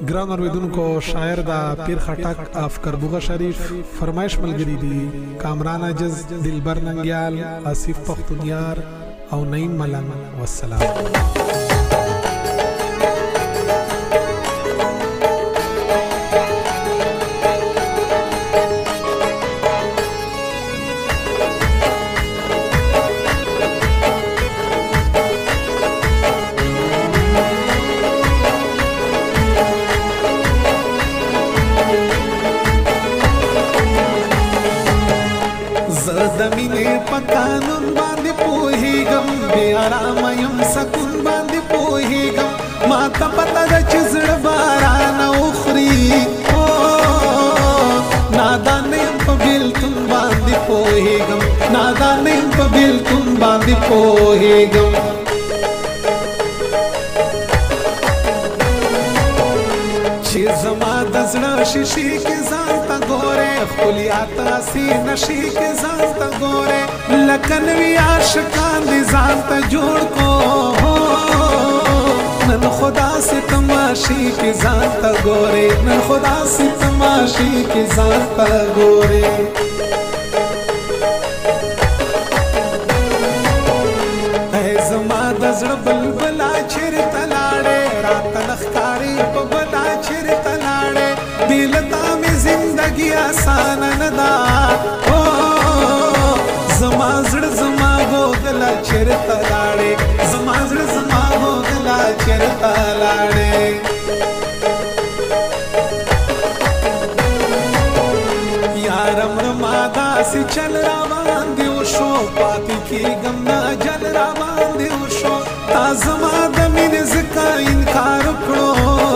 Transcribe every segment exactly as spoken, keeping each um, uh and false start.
ګران اوریدونکو شاعر دا پیر خټک اف کربوغه شریف فرمایش ملګری دي کامران عجز دلبر ننګیال آصف پختونیار او نعیم ملنګ والسلام. زمینه پکانون باندې پوهیږم بې آرامه یم سکون باندې پوهیږم ما ته پته ده چې زړه باران وخوري نادانه یم په بېلتون باندې پوهیږم نادانه یم په بېلتون باندې پوهیږم چې زما د زړه شیشې کې ځان ته ګورې ښکلي اتاسي نشي کې ځان ته ګورې لکه نوي عاشقان دې ځان ته جوړ کو نن خو داسې تماشې کې ځان ته ګورې نن خو داسې تماشې کې ځان ته ګورې ای زما د زړه بلبلا چېرته لاړې راته نه ښکارې په بلا چېرته لاړې بې له تا مې زندګي اسانه نه ده زما زړه زما ګوګله چېرته لاړې زما زړه زما ګوګله چېرته لاړې یارم رما داسې چل را باندې وشو پاتې کېږم نه جل را باندې وشو تا زما د مینې ځکه انکار کړو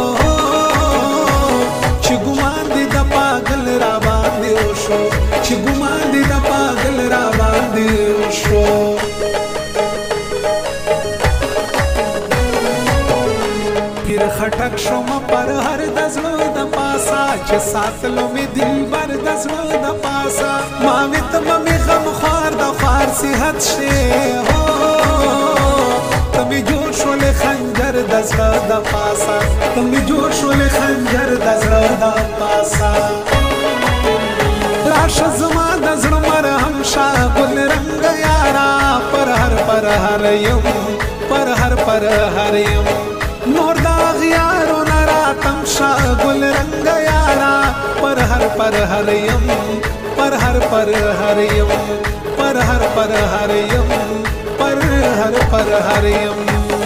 چې ګمان دې د پاگل را باندې وشو چې ګمان دې د پاگل را باندې وشو پیر خټک شوم پر هر د زړه د پاسا چې ساتلو مې دلبر د زړه د پاسا ما مې ته مې غم خوار د خوار صحت شې هو ته مې جوړ شولې خنجر د زړه د پاسا ته مې جوړ شولې خنجر د زړه د پاسا راشه زما د زړه مرهم شا ګل رنګ یارا پر هر پر هر یم پر هر پر هر یم نور دا غیارو نراتم شا گل رنگ یارا پر هر پر هر یم پر هر پر هر یم پر هر پر هر یم پر هر پر هر یم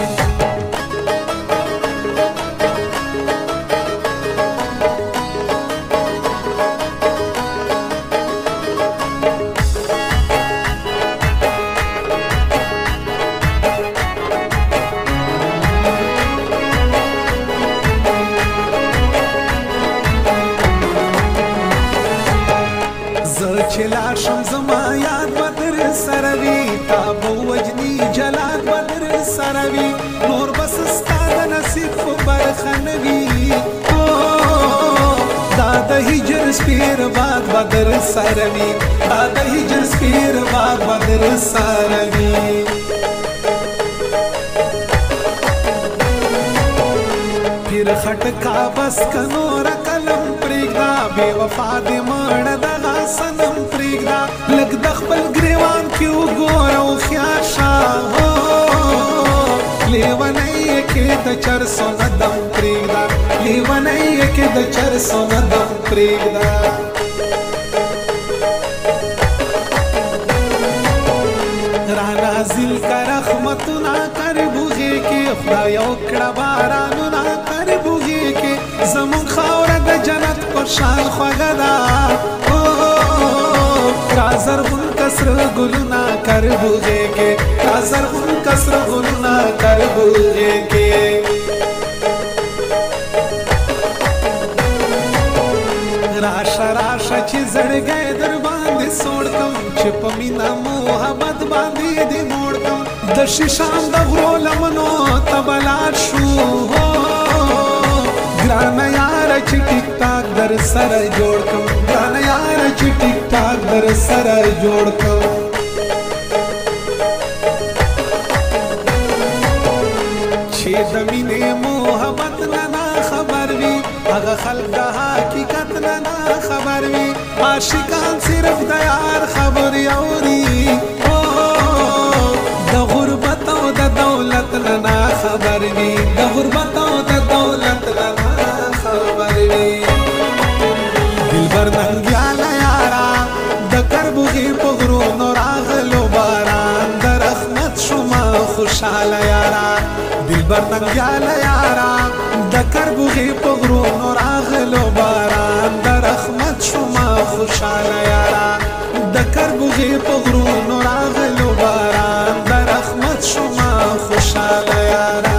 چلا شم زما یاد بدر سروي تا بو وجني جلال بدر سروي نور بس ستاد نصیب برخنوي دا د هجر سپیر باد بدر سروي دا د هجر سپیر باد بدر سروي پیر خټکا بس کنور کلم پرېږدا بې وفا دې مړه دغه صنم پرېږدا لږ د خپل ګریوان کې وګوره هوښیار شه لیونی یې کې د چرسو نه دم پرېږدا لیونی یې کې د چرسو نه دم پرېږدا رانازل که رحمتونه کربوغې کې خدای وکړه بارانونه کربوغې کې زمونږ خاوره د جنت پر شان خوږه ده را زرغون کسر ګلونه کربوغې کې را زرغون کسر ګلونه کربوغې کې راشه راشه چې زړګی در باندې سوړ کم چې په مینه محبت باندې دې موړ کم د شیشان د غرو لمنو ته بلار شو ګرانه یاره چې ټیک ټاک در سره جوړ کم ګرانه یاره چې ټیک ټاک در سره جوړ کم چې د مینې محبت نه خبر وي هغه خلق د حقیقت نه نه خبر وي عاشقان صرف د یار خبرې اوري د غربت او د دولت نه نه خبر وي د غربت او د دولت نه نه خبر وي دلبر ننګیاله یارا د کربوغي په غرونو راغلو باران د رحمت شوما خوشحاله یارا دلبر ننګیاله یارا د کربوغي په غرونو راغلو باران د رحمت شوما خوشحاله یارا د کربوغي په غرونو راغلو باران د رحمت شوما خوشحاله یارا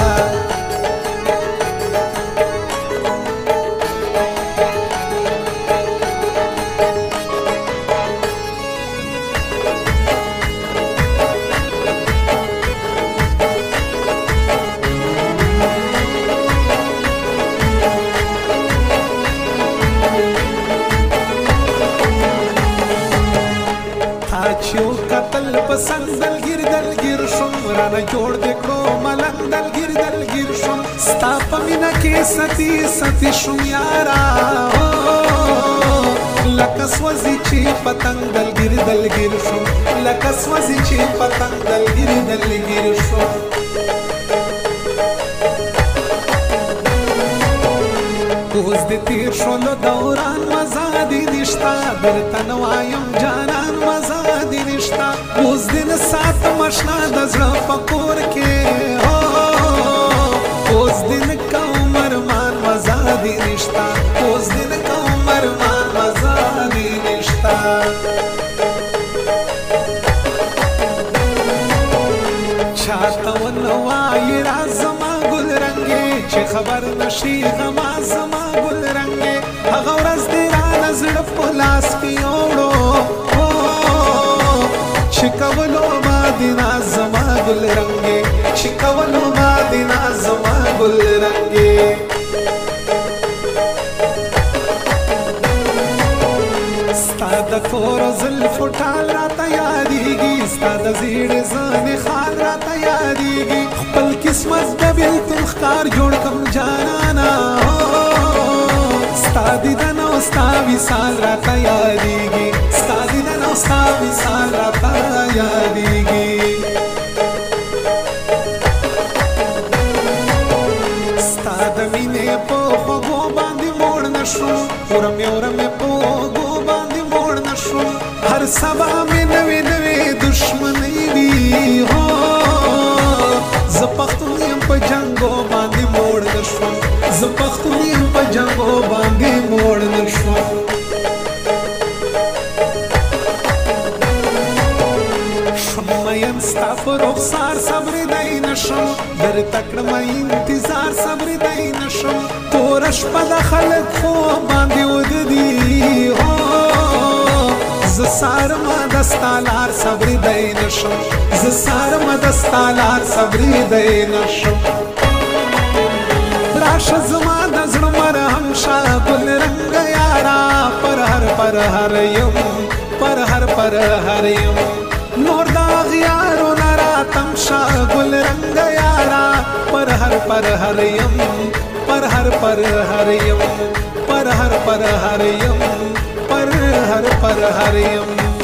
چیو قتل پسند دلگیر دلگیر شم رانا جوړ دکړو ملنګ دلگیر دلگیر شم ستا په مینا کې ستی ستی شم یارا لکه سوځي چې پتنګ دلگیر دلگیر شم لکه سوځي چې پتنګ دلگیر دلگیر شم اوس د تیر شولو دوران مزه دې نشتا درته نه وایم جانان مزه دې نشتا اوس دې نه ساتم اشنا د زړه په کور کې اوس دې نه کوم ارمان مزه دې نشتا اوس دې نه کوم ارمان مزه دې نشتا چاته ونه وایي راز زما ګل رنګې چې خبر نشي غما زما ګل رنګې هغه ورځ دې رانه زړه په لاس کې یوړو چې کولو ما دې ناز زما ګل رنګې چې کولو ما دې ناز زما ګل رنګې ستا د تورو زلفو ټال راته یادېږي ستا د زیړې زنې خال راته یادېږي خپل قسمت د بېلتون ښکار جوړ کړم جانانا ستا دیدن او ستا وصال راته یادېږي ستا دیدن او ستا وصال راته یادېږي ستا د مینې په خوږو باندې موړ نه شوم ورمې ورمې په اوږو باندې موړ نه شوم هر سبا مې نوې نوې دشمنۍ وي هو زه پښتون یم په جنګو باندې موړ نه شوم زه پښتون یم په جنګو باندې موړ نه شوم شم مین ستا په رخسار صبرېدی نه شم درته کړم انتظار صبرېدی نه شم توره شپه د خلک خوب باندې وددي هو زه سارمه د ستا لار صبرېدی نه شم زه سارمه د ستا لار صبرېدی نه شم راشه زما د زړه مرهم شه ګل رنګه یارا پر هر پر هر یم پر هر پر هر یم نور د اغیارو نه راتم شه ګل رنګه یارا پر هر پر هر یم پر هر پر هر یم پر هر پر هر یم پر هر پر هر یم